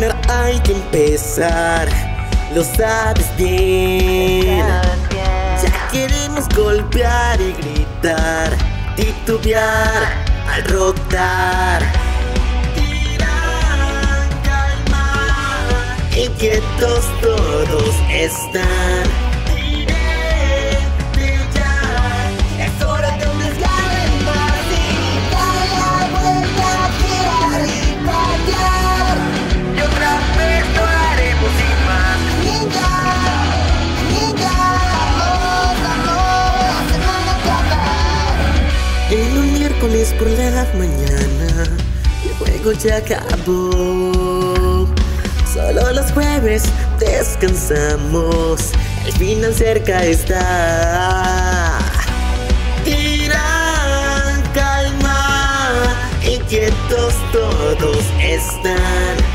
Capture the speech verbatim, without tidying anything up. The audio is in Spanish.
terminar hay que empezar, lo sabes bien. Ya queremos golpear y gritar, titubear al rotar. Tiran, calma, inquietos todos están. En un miércoles por la mañana el juego ya acabó. Solo los jueves descansamos, el final cerca está. Tiran, calma, inquietos todos están.